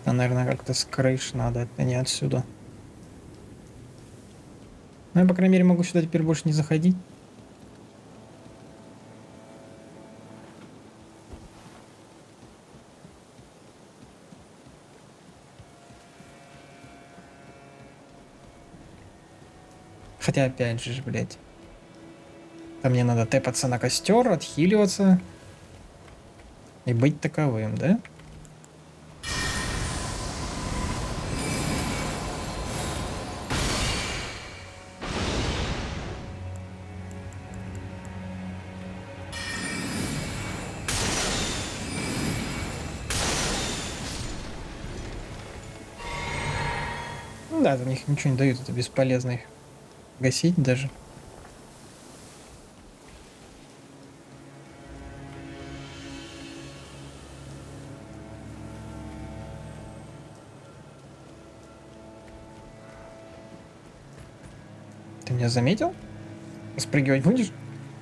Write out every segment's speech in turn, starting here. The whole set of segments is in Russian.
А, наверное, как-то с крыш надо, это не отсюда. Ну, я, по крайней мере, могу сюда теперь больше не заходить. Хотя, опять же, блядь. Там мне надо тэпаться на костер, отхиливаться. И быть таковым, да? Ну да, за них ничего не дают, это бесполезно их гасить даже. Ты меня заметил? Спрыгивать будешь?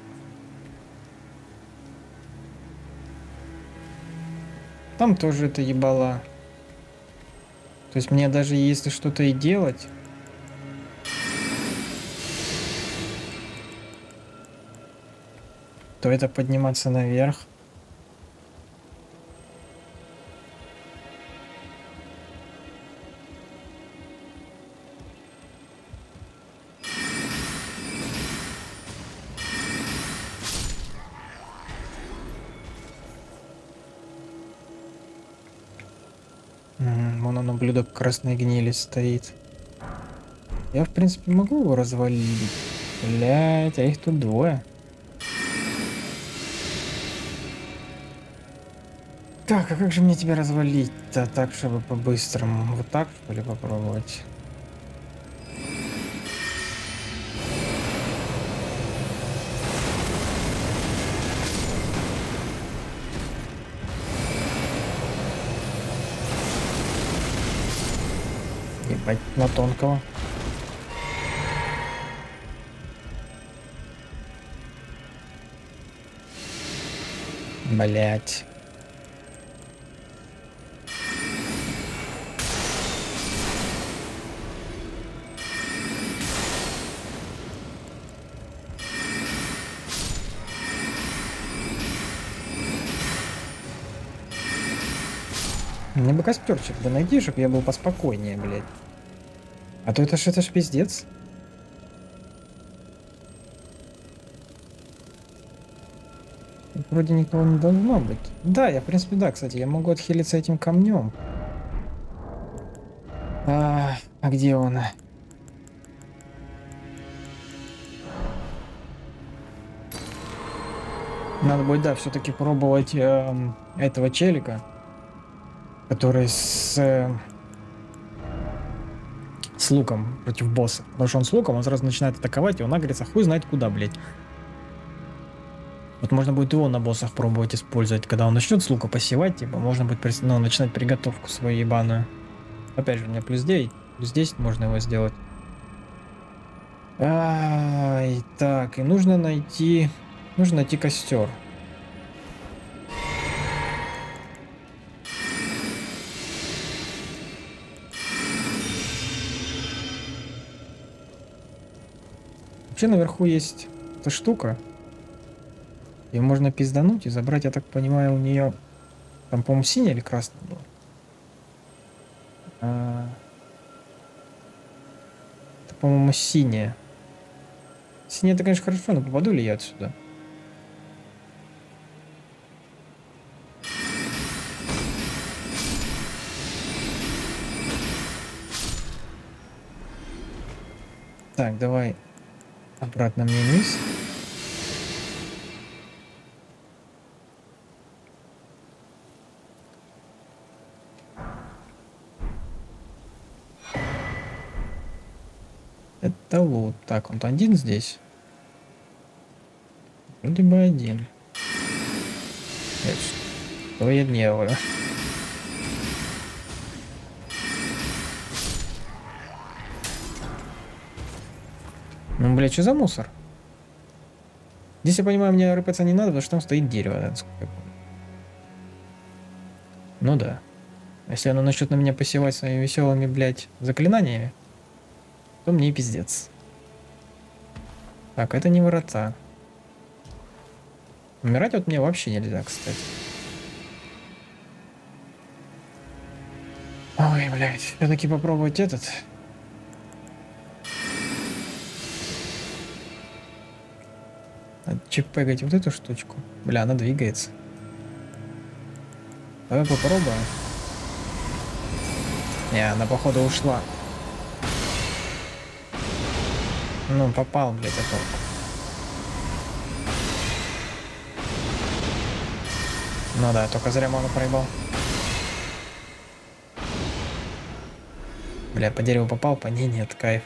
Там тоже это ебало. То есть мне даже если что-то и делать, то это подниматься наверх. Вон он, ублюдок красной гнили стоит. Я, в принципе, могу его развалить. Блять, а их тут двое. Так, а как же мне тебя развалить-то так, чтобы по-быстрому? Вот так, что ли, попробовать? Ебать, на тонкого. Блять. Мне бы костерчик да найди, чтобы я был поспокойнее, блядь. А то это ж пиздец. Вроде никого не должно быть. Да, я, в принципе, да, кстати, я могу отхилиться этим камнем. А где он? Надо будет, да, все-таки пробовать этого челика, который с луком против босса. Потому что он с луком, он сразу начинает атаковать, и он агрится хуй знает куда, блядь. Вот можно будет его на боссах пробовать использовать, когда он начнет с лука посевать, типа, можно будет начинать приготовку свою ебаную. Опять же, у меня плюс 9, плюс 10 можно его сделать. Ай, так, и нужно найти костер. Вообще наверху есть эта штука. Ее можно пиздануть и забрать, я так понимаю, у нее там, по-моему, синяя или красная была. Это, по-моему, синяя. Синяя, это, конечно, хорошо, но попаду ли я отсюда? Так, давай обратно мне вниз. Это вот так, он один здесь. Вроде бы один. Что я делаю? Ну, блядь, что за мусор? Здесь, я понимаю, мне рыпаться не надо, потому что там стоит дерево. Да, ну да. Если оно начнет на меня посевать своими веселыми, блядь, заклинаниями, то мне и пиздец. Так, это не ворота. Умирать вот мне вообще нельзя, кстати. Ой, блядь, все-таки попробовать этот. Надо чипегать вот эту штучку. Бля, она двигается. Давай попробуем. Не, она походу ушла. Ну, попал, блядь, а толку. Ну да, только зря ману проебал. Бля, по дереву попал, по ней нет, кайф.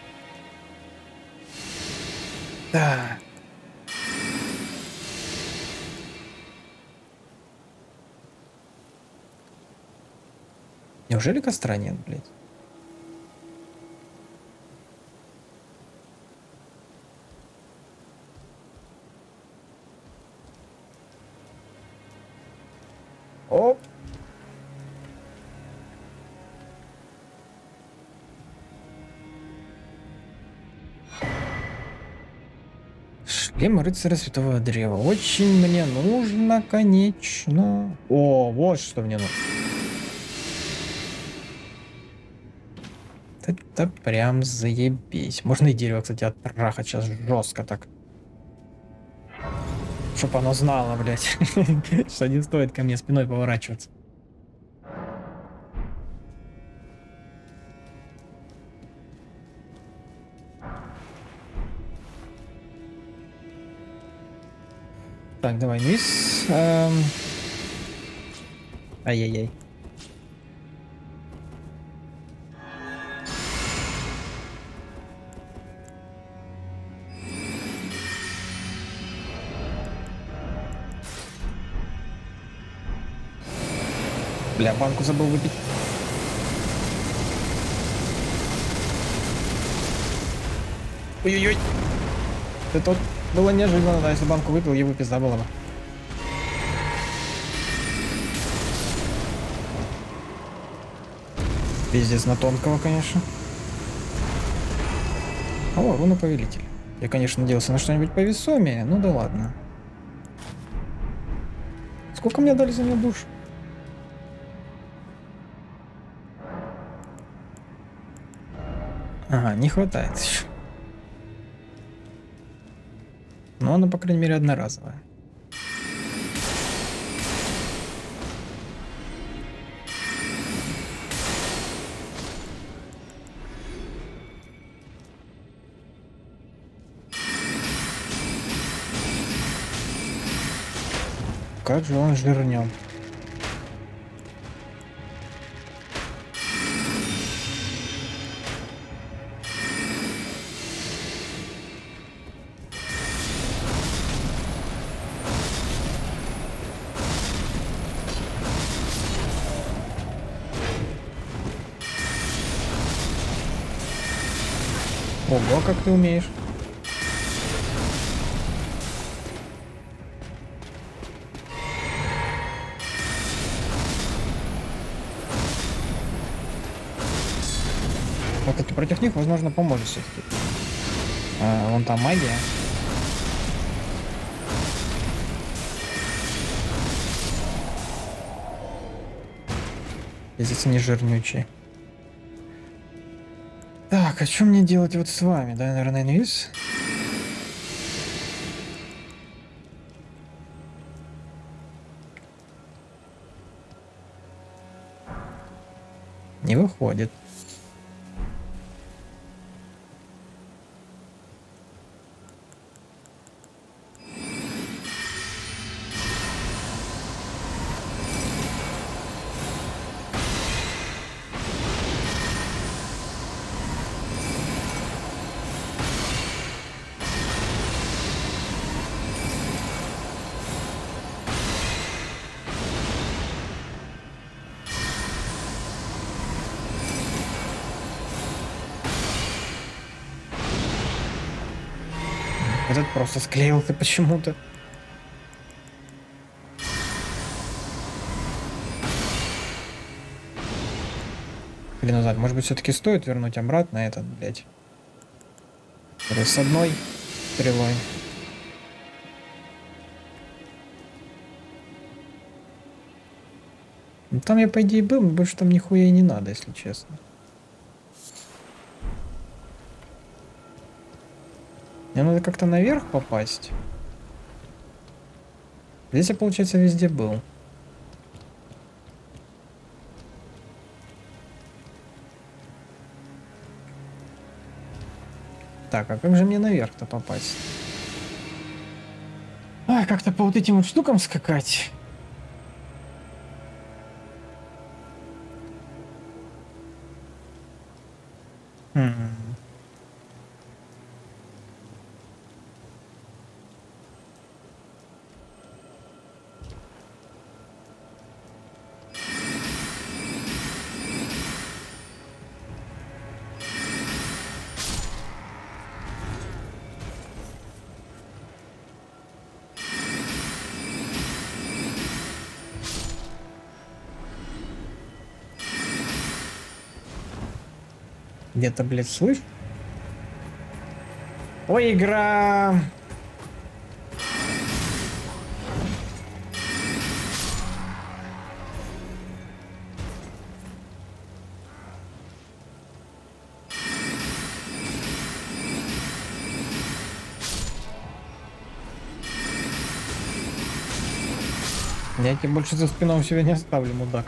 Да. Неужели костра нет, блядь? Оп. Шлем рыцаря святого древа. Очень мне нужно, конечно. О, вот что мне нужно. Это прям заебись. Можно и дерево, кстати, оттрахать сейчас жестко так. Чтоб оно знало, блядь, что не стоит ко мне спиной поворачиваться. Так, давай вниз. Ай-яй-яй. Бля, банку забыл выпить. Ой-ой-ой. Это вот было неожиданно, да, если банку выпил, его пизда была бы. Пиздец на тонкого, конечно. О, руна повелитель. Я, конечно, надеялся на что-нибудь повесомее, ну да ладно. Сколько мне дали за нее душ? Ага, не хватает еще. Но она, по крайней мере, одноразовая. Как же он жирнем. Ого, как ты умеешь. Вот это против них, возможно, поможет все-таки. Вон там магия. Здесь они жирнючие. Так, а что мне делать вот с вами? Да, наверное, инвиз. Не выходит. Этот просто склеился почему-то. себе назад. Может быть, все-таки стоит вернуть обратно этот, блядь. С одной стрелой. Ну, там я, по идее, был, но больше там нихуя и не надо, если честно. Мне надо как-то наверх попасть. Здесь я, получается, везде был. Так, а как же мне наверх-то попасть? Ай, как-то по вот этим вот штукам скакать. Где-то, блядь, слышь? Ой, игра! Я тебе больше за спиной себя не оставлю, мудак.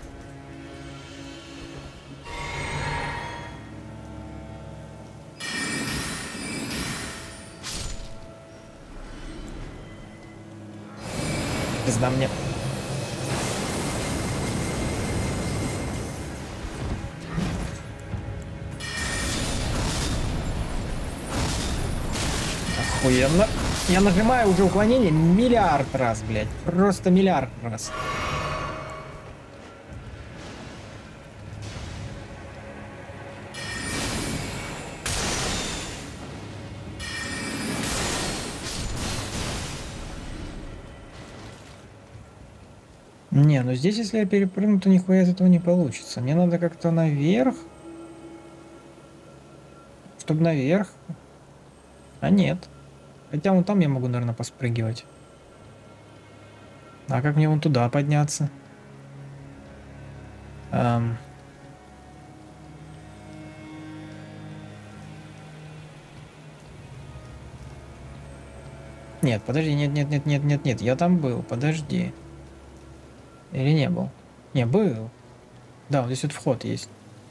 Пизда мне. Охуенно. Я нажимаю уже уклонение миллиард раз, блядь. Просто миллиард раз. Не, ну здесь, если я перепрыгну, то нихуя из этого не получится. Мне надо как-то наверх. Чтобы наверх. А нет. Хотя вон там я могу, наверное, поспрыгивать. А как мне вон туда подняться? Нет, подожди, нет, я там был, подожди. Или не был? Не, был. Да, вот здесь вот вход есть.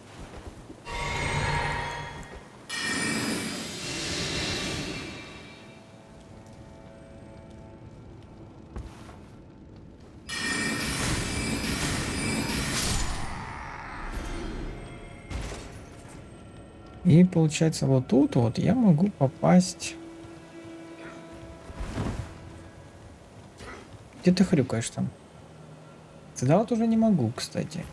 И получается вот тут вот я могу попасть. Где ты хрюкаешь там? Сюда вот уже не могу, кстати.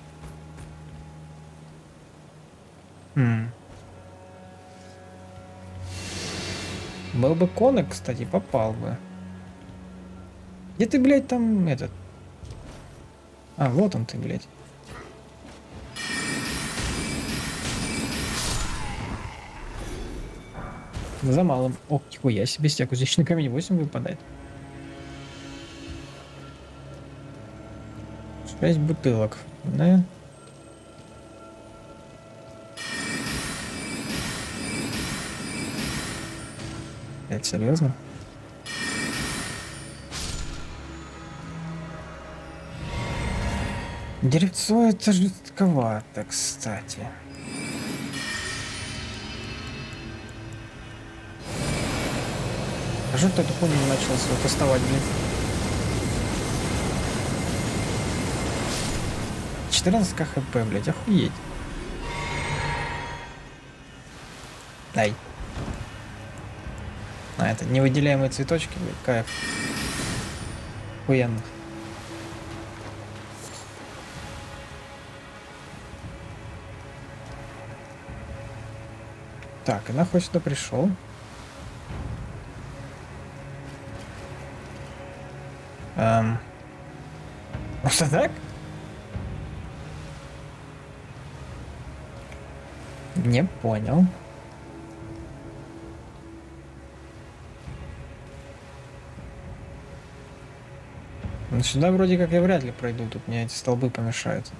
Был бы конок, кстати, попал бы. Где ты, блядь, там этот? А, вот он ты, блядь. За малым. О, нихуя себе, стяг кузнечный камень 8 выпадает. 6 бутылок, да? Это серьезно? Деревцо это жестковато, кстати. А что ты эту хуйню не начал свою кастовать, блин? 14 хп, блядь, охуеть. Дай. А, это невыделяемые цветочки, блядь, кайф. Охуенно. Так, и нахуй сюда пришел. Просто так? Не понял. Ну, сюда вроде как я вряд ли пройду, тут мне эти столбы помешают.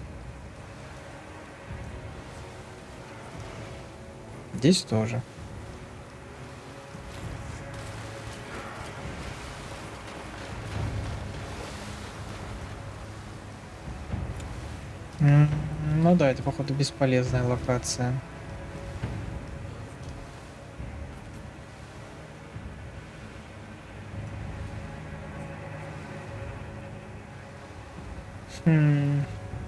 Здесь тоже. Ну да, это походу бесполезная локация. Ну,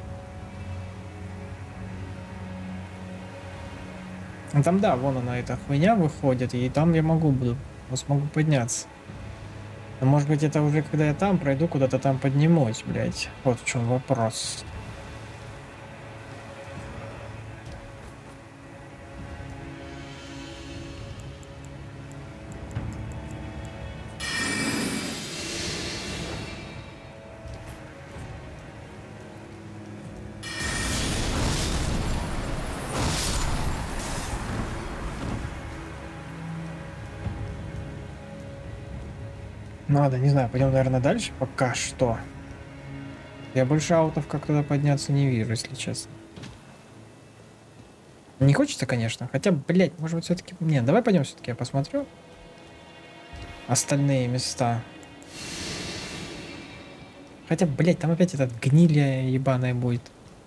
там, да, вон она, эта хуйня выходит, и там я смогу подняться. Но, может быть, это уже когда я там пройду, куда-то там поднимусь, блядь. Вот в чем вопрос. Надо, не знаю, пойдем, наверное, дальше пока что. Я больше аутов, как туда подняться, не вижу, если честно. Не хочется, конечно. Хотя, блядь, может быть, все-таки... Не, давай пойдем все-таки, я посмотрю. Остальные места. Хотя, блядь, там опять этот гнилья ебаная будет.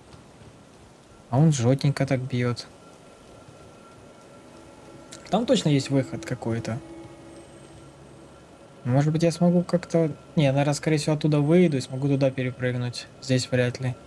А он жётенько так бьет. Там точно есть выход какой-то. Может быть, я смогу как-то... Не, я, наверное, скорее всего, оттуда выйду и смогу туда перепрыгнуть. Здесь вряд ли.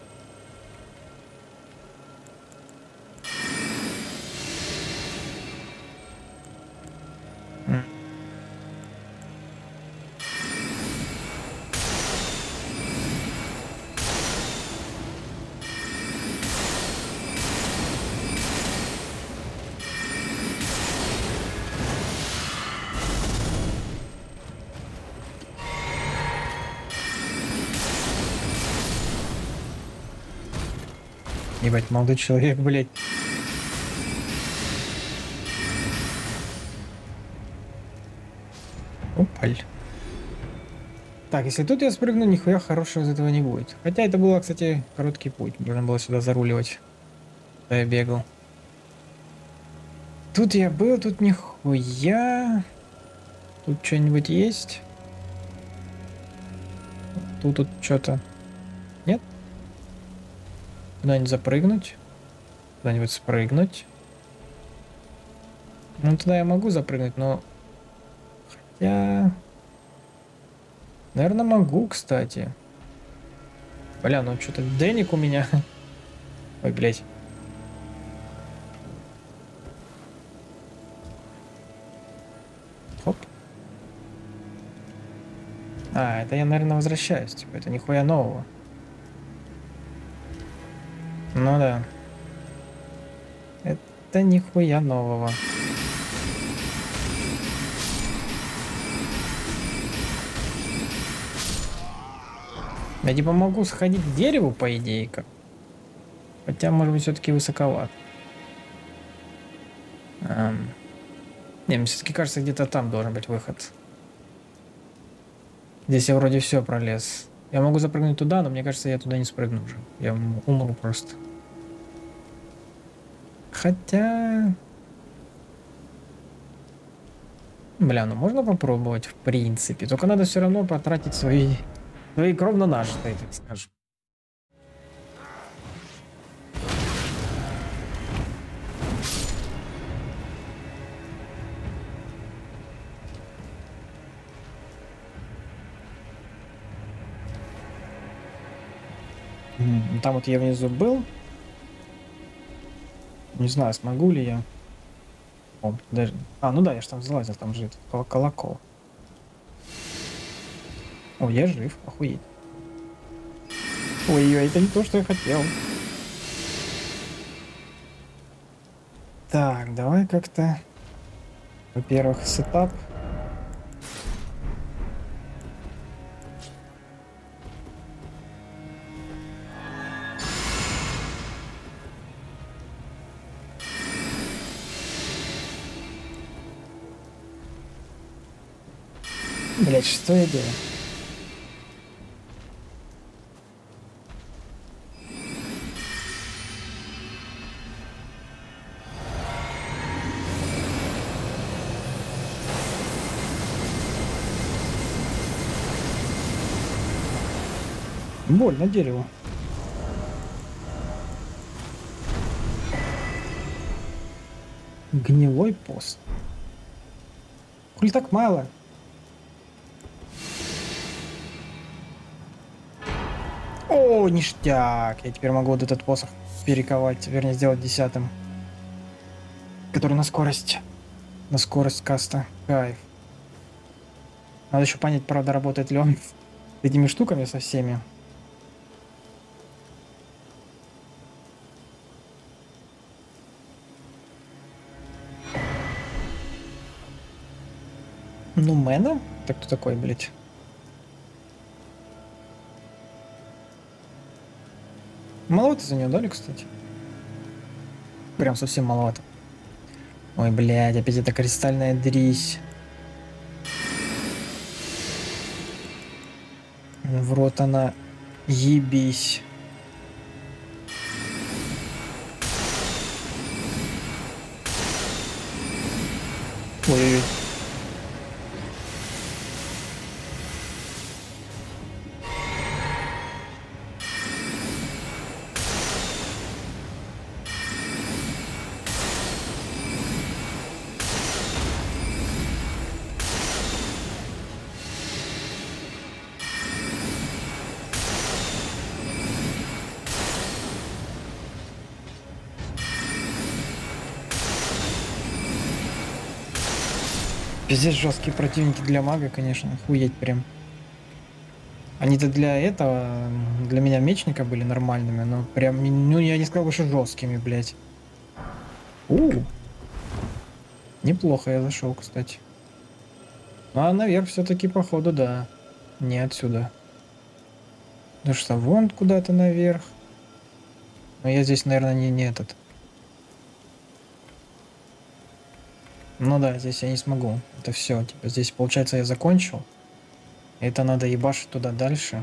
Ебать, молодой человек, блядь. Опаль. Так, если тут я спрыгну, нихуя хорошего из этого не будет. Хотя это было, кстати, короткий путь. Можно было сюда заруливать. Да, я бегал. Тут я был, тут нихуя. Тут что-нибудь есть? Тут что-то. Нет? Куда-нибудь запрыгнуть? Куда-нибудь спрыгнуть? Ну, туда я могу запрыгнуть, но... Я... Наверное, могу, кстати. Бля, ну что-то Дэник у меня. Ой, блядь. Хоп. А, это я, наверное, возвращаюсь. Типа, это нихуя нового. Ну да. Это нихуя нового. Я типа могу сходить к дереву, по идее, как. Хотя, может быть, все-таки высоковат. Не, мне все-таки кажется, где-то там должен быть выход. Здесь я вроде все пролез. Я могу запрыгнуть туда, но мне кажется, я туда не спрыгну уже. Я умру просто. Хотя... Бля, ну можно попробовать, в принципе. Только надо все равно потратить свои кровно нажитые, так скажем. Там вот я внизу был. Не знаю, смогу ли я. О, даже... А, ну да, я же там залазил, там же этот колокол. О, я жив, охуеть. Ой-ой, это не то, что я хотел. Так, давай как-то... Во-первых, сетап. Блять, что я делаю? Больно дереву. Гнилой пост. Коль так мало? О, ништяк! Я теперь могу вот этот посох перековать, вернее, сделать 10-м. Который на скорость. На скорость каста. Кайф. Надо еще понять, правда, работает ли он с этими штуками со всеми. Ну, Мэна? Так кто такой, блядь? Маловато за нее дали, кстати. Прям совсем маловато. Ой, блядь, опять эта кристальная дрись. В рот она. Ебись. Ой-ой-ой. Пиздец жесткие противники для мага, конечно, охуеть прям. Они-то для этого, для меня мечника были нормальными, но прям, ну я не сказал бы, что жесткими, блядь. Неплохо я зашел, кстати. Ну а наверх все-таки походу, да. Не отсюда. Ну что, вон куда-то наверх. Но я здесь, наверное, не этот. Ну да, здесь я не смогу. Это все. Типа здесь, получается, я закончил. Это надо ебашить туда дальше.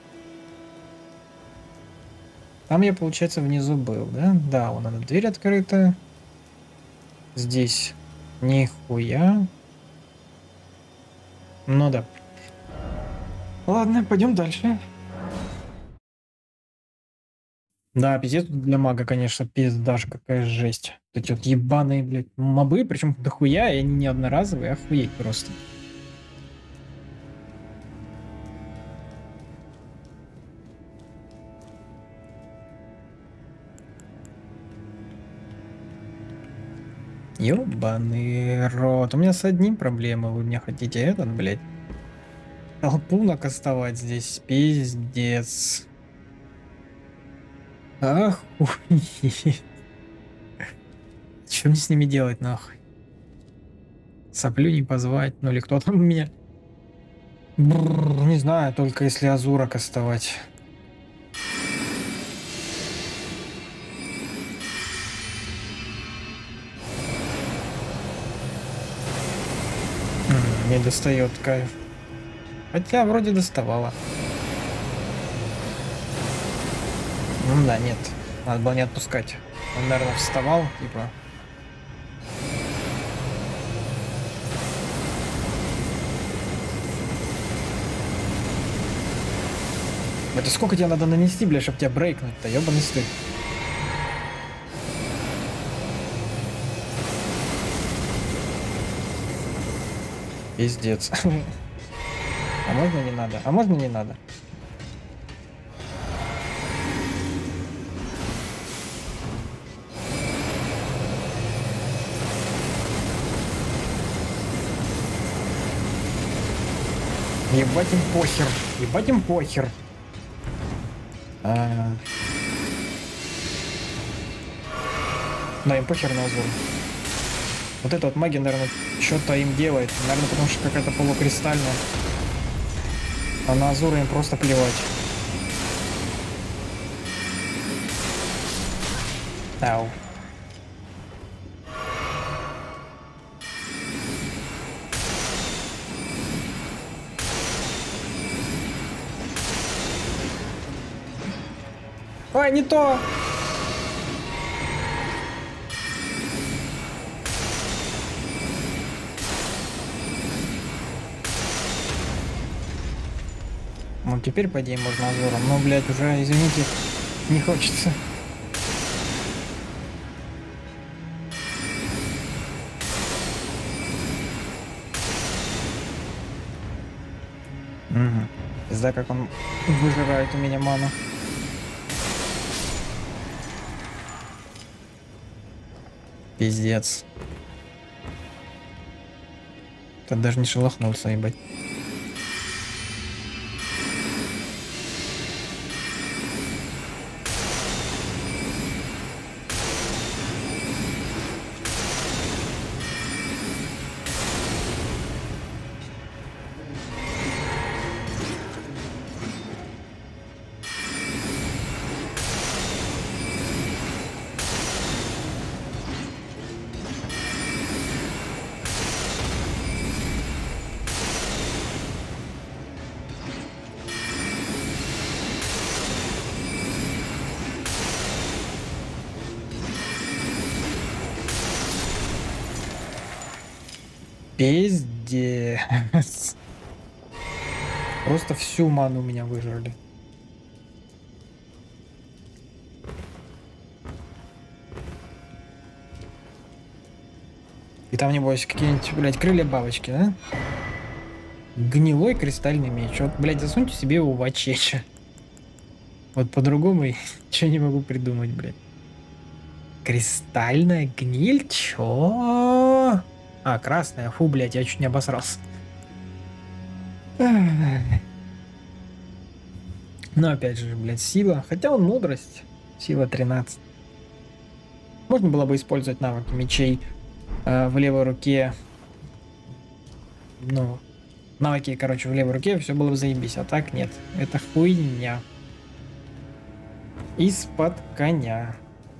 Там я, получается, внизу был, да? Да, вон она, дверь открыта. Здесь нихуя. Ну да. Ладно, пойдем дальше. Да, пиздец для мага, конечно, пиздаж, какая жесть. Вот эти вот ебаные, блядь, мобы, причем дохуя, и они не одноразовые, охуеть просто. Ёбаный рот. У меня с одним проблема, вы мне хотите этот, блядь, толпу накастовать здесь, пиздец. Охуеть. Что мне с ними делать, нахуй? Соплю не позвать, ну или кто там у меня? Бррр, не знаю, только если Азура кастовать. Не достает, кайф. Хотя вроде доставала. Ну да, нет. Надо было не отпускать. Он, наверное, вставал, типа. Это сколько тебе надо нанести, бля, чтобы тебя брейкнуть-то, ёбаный стыд. Пиздец. А можно не надо? А можно не надо? Ебать им похер. Ебать им похер. Да, им похер на Азур. Вот эта вот магия, наверное, что-то им делает. Наверное, потому что какая-то полукристальная. А на Азура им просто плевать. Ау. Ой, не то! Ну теперь, по идее, можно Азором. Но, блядь, уже, извините, не хочется. Угу. Пизда, как он выжирает у меня ману. Пиздец. Ты даже не шелохнулся, ебать. Пиздец. Просто всю ману у меня выжрали. И там, небось, какие-нибудь, блядь, крылья-бабочки, да? Гнилой кристальный меч. Вот, блядь, засуньте себе его в очече. Вот по-другому ничего не могу придумать, блядь. Кристальная гниль? Чё? А, красная. Фу, блядь, я чуть не обосрался. Но опять же, блядь, сила. Хотя он мудрость. Сила 13. Можно было бы использовать навыки мечей в левой руке. Ну, навыки, короче, в левой руке, все было бы заебись. А так нет. Это хуйня. Из-под коня.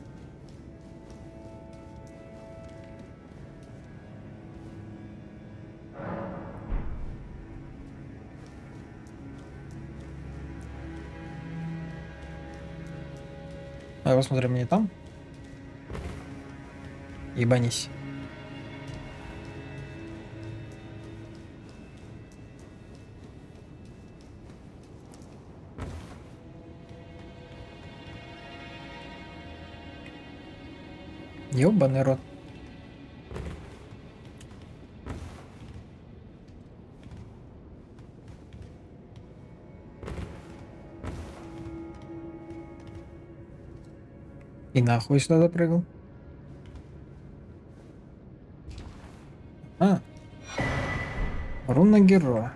Давай посмотрим мне там. Ебанись. Ёбаный рот. И нахуй сюда запрыгал. А. Руна героя.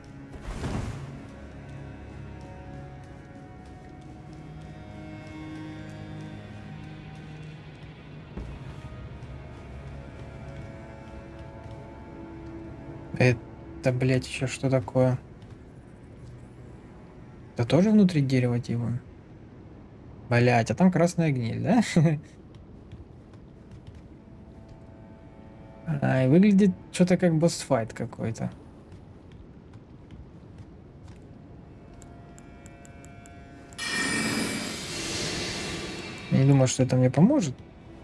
Это, блядь, еще что такое? Это тоже внутри дерева типа? Блядь, а там красная гниль, да? И выглядит что-то как босс-файт какой-то. Я не думаю, что это мне поможет.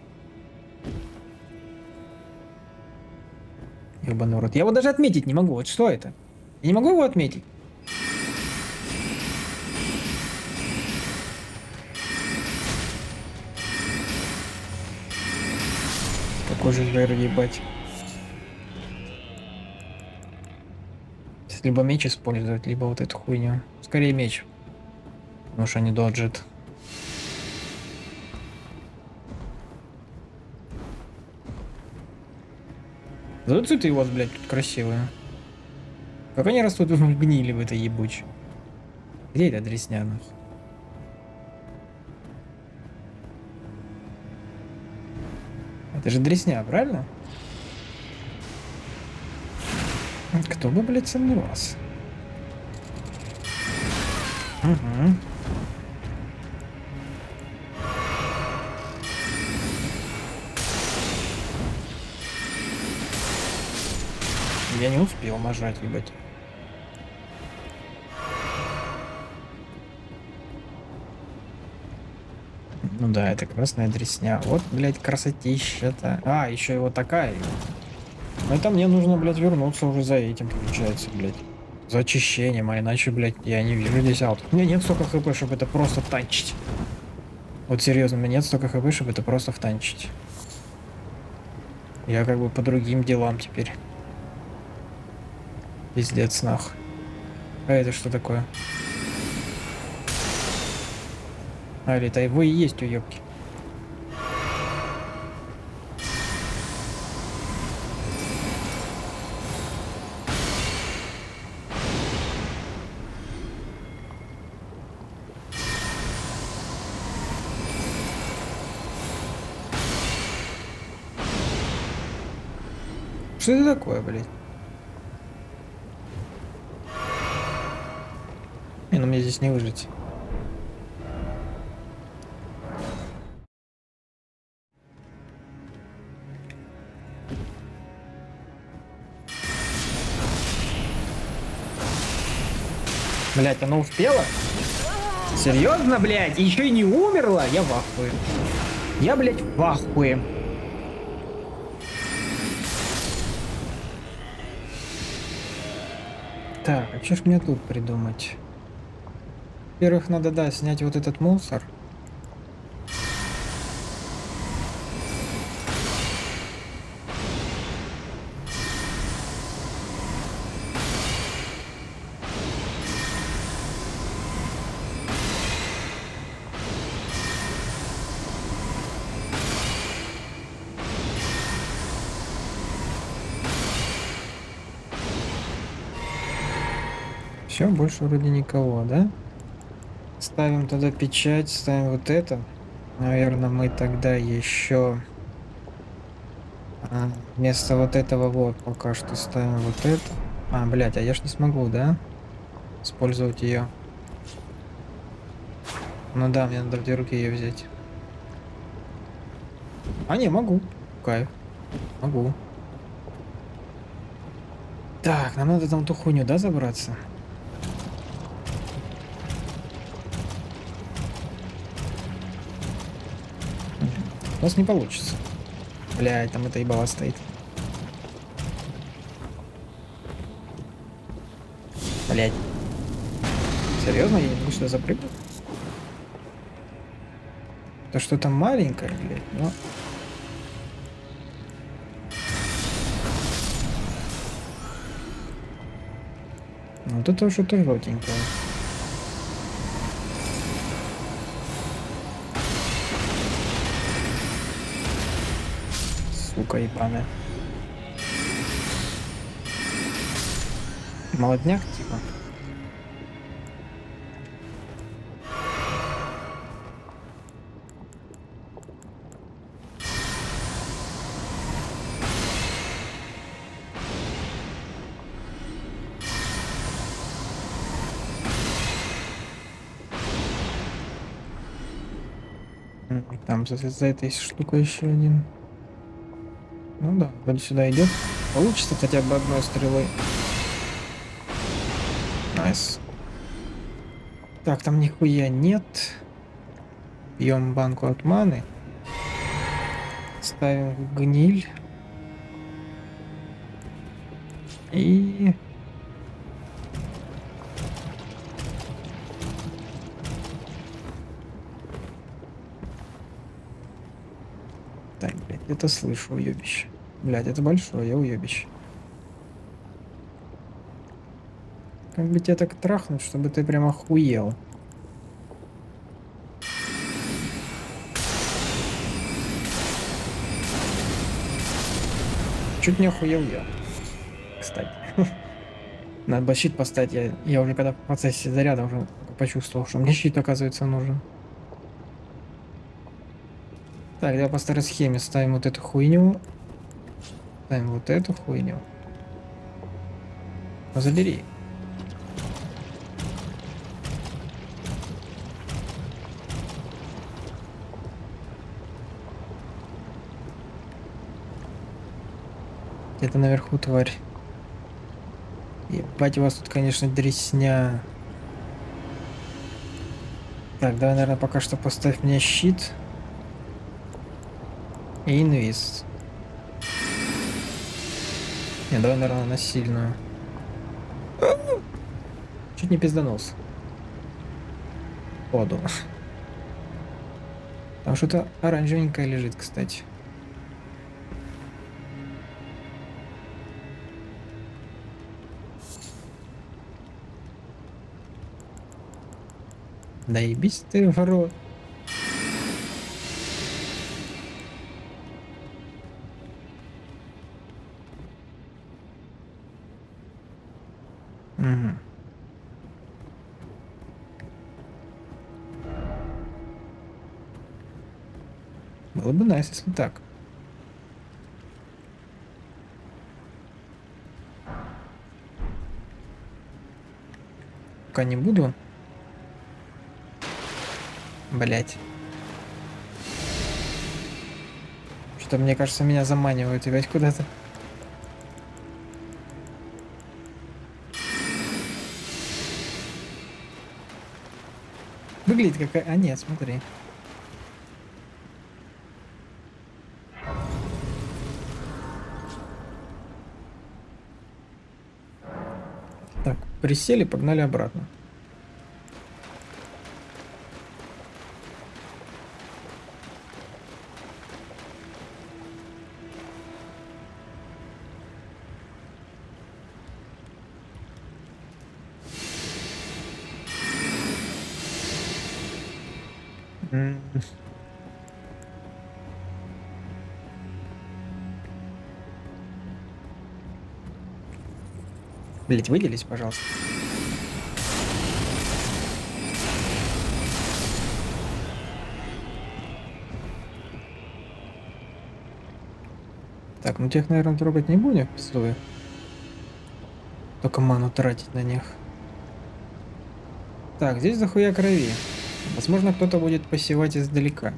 Ёбаный рот. Я его даже отметить не могу. Вот что это? Я не могу его отметить. Какой же жир, ебать. Либо меч использовать, либо вот эту хуйню. Скорее меч. Потому что они доджит. Зато цветы у вас, блядь, тут красивые. Как они растут в гнили в этой ебучей. Где эта дресня, нахуй? Это же дресня, правильно? Кто бы, блядь, сомневался? Угу. Я не успел нажать, ебать. Ну да, это красная дресня. Вот, блядь, красотища-то. А, еще и вот такая. Ну это мне нужно, блядь, вернуться уже за этим, получается, блядь. За очищением, а иначе, блядь, я не вижу десяток. У меня нет столько хп, чтобы это просто танчить. Вот серьезно, у меня нет столько хп, чтобы это просто втанчить. Я как бы по другим делам теперь. Пиздец, нах. А это что такое? А, или это его и есть, уёбки. Что это такое, блядь? Не, ну мне здесь не выжить. Блядь, она успела? Серьезно, блядь? Еще и не умерла? Я в ахуе. Я, блядь, в ахуе. Так, а что ж мне тут придумать? Во-первых, надо, да, снять вот этот мусор. Все, больше вроде никого, да? Ставим тогда печать, ставим вот это. Наверное, мы тогда еще вместо вот этого вот пока что ставим вот это. А, блядь, а я ж не смогу, да? Использовать ее. Ну да, мне надо в две руки ее взять. А, не, могу. Кайф. Могу. Так, нам надо там ту хуйню, да, забраться? У нас не получится. Блядь, там эта ебала стоит. Блядь. Серьезно, я не могу сюда запрыгнуть? То что-то маленькое, блядь, но... Вот это что-то желтенькое. Сука ебаная. Молодняк, типа. Там за этой штукой еще один. Ну да, вроде сюда идет. Получится хотя бы одной стрелой. Найс. Так, там нихуя нет. Пьем банку от маны. Ставим в гниль. И... Так, блядь, это слышу, уебище. Блядь, это большое уебище. Как бы тебя так трахнуть, чтобы ты прям охуел. Чуть не охуел я. Кстати. Надо щит поставить. Я уже когда в процессе заряда уже почувствовал, что мне щит, оказывается, нужен. Так, я по старой схеме ставим вот эту хуйню. Ставим вот эту хуйню. Ну, забери. Где-то наверху тварь. Ебать, у вас тут, конечно, дресня. Так, давай, наверное, пока что поставь мне щит. И инвиз. Не, давай, наверное, на сильную. Чуть не пизданулся. Воду. Там что-то оранжевенькое лежит, кстати. Да ебись ты в рот. Угу. Было бы найс, если так. Пока не буду. Блять. Что, мне кажется, меня заманивают опять куда-то. Выглядит какая... А нет, смотри. Так, присели, погнали обратно. Блять, выделись, пожалуйста. Так, ну тех, наверное, трогать не будем, пиздуя. Только ману тратить на них. Так, здесь дохуя крови. Возможно, кто-то будет посевать издалека.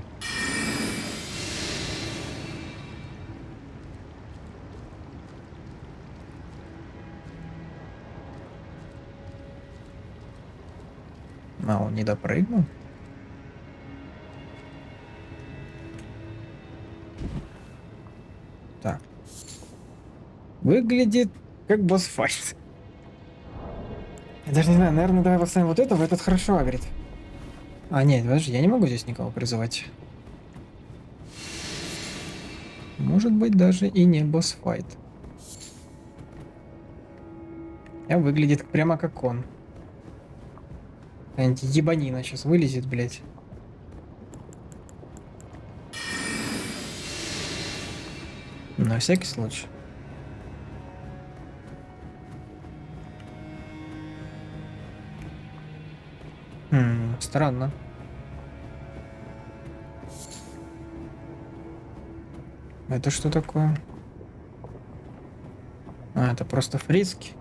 А, он не допрыгнул? Так. Выглядит как босс-файт. Я даже не знаю, наверное, давай поставим вот это, этот хорошо агрит. А, нет, подожди, я не могу здесь никого призывать. Может быть, даже и не босс-файт. Выглядит прямо как он. Ебанина сейчас вылезет, блядь. На всякий случай. Странно. Это что такое? А, это просто фриски.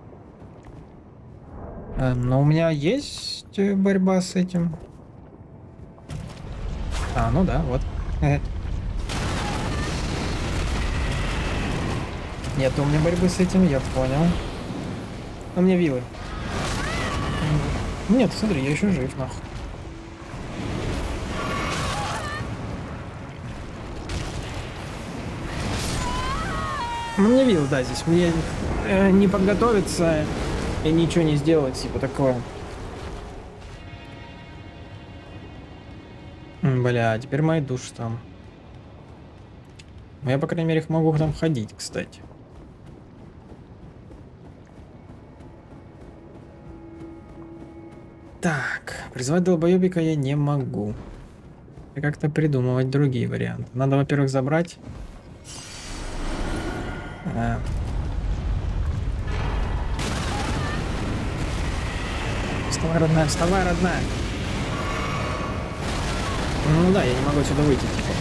Но у меня есть борьба с этим. А, ну да, вот. Нет у меня борьбы с этим, я понял. У меня вилы. Нет, смотри, я еще жив, нахуй. Мне вил, да, здесь. Мне не подготовиться и ничего не сделать, типа такое. Бля, теперь мои души там. Я, по крайней мере, могу там ходить, кстати. Так, призвать долбоебика я не могу. И как-то придумывать другие варианты. Надо, во-первых, забрать. Вставай, родная, вставай, родная. Ну да, я не могу отсюда выйти, типа.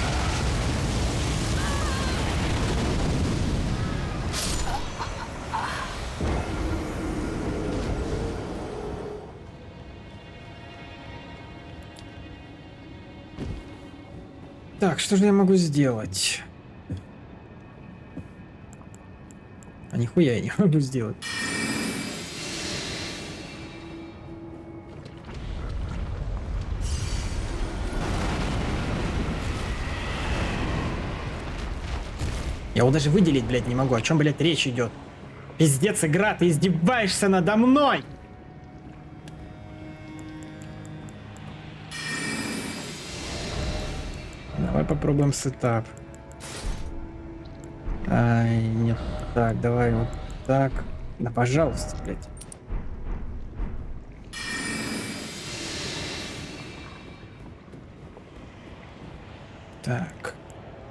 Так, что же я могу сделать? А нихуя я не могу сделать. Я его даже выделить, блядь, не могу. О чем, блядь, речь идет? Пиздец, игра, ты издеваешься надо мной! Давай попробуем сетап. Ай, нет. Так, давай вот так. Да, пожалуйста, блядь. Так.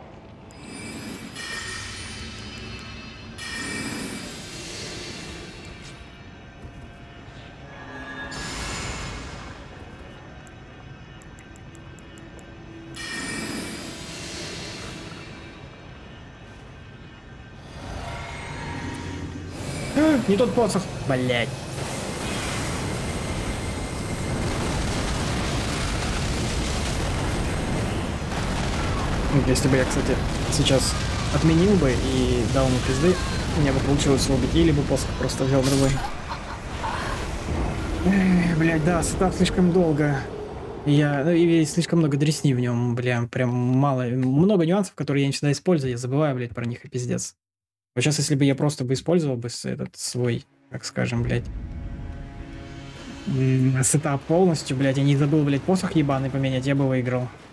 Не тот посох, блядь. Если бы я, кстати, сейчас отменил бы и дал ему пизды, у меня бы получилось его убить, или бы посох просто взял другой. Блядь, да, сетап слишком долго. И слишком много дресни в нем, бля, прям мало. Много нюансов, которые я не всегда использую, я забываю, блядь, про них и пиздец. Вот сейчас, если бы я просто бы использовал бы этот свой, как скажем, блядь, сетап полностью, блядь, я не забыл, блядь, посох ебаный поменять, я бы выиграл.